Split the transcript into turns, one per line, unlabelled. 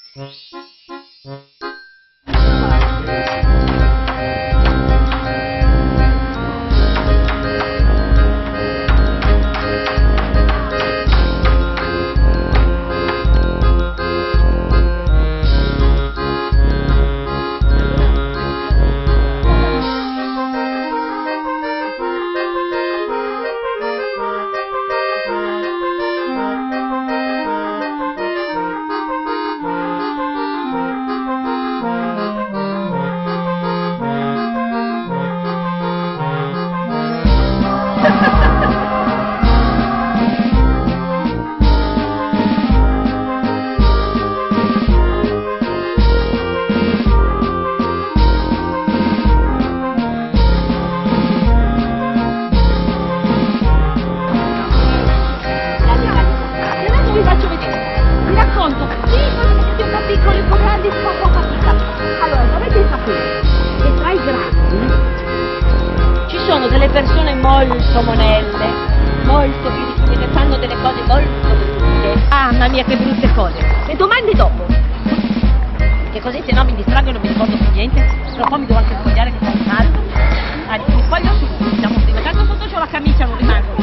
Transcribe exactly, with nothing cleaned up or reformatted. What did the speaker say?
Delle persone molto monelle, molto birichine, che fanno delle cose molto brutte. Ah, mamma mia, che brutte cose. Le domande dopo. Che così se no mi distraggo e non mi ricordo più niente. Tra un po' mi devo anche spogliare che fa caldo. Ah, mi spoglio subito, diciamo prima. Tanto sotto c'ho la camicia, non rimango.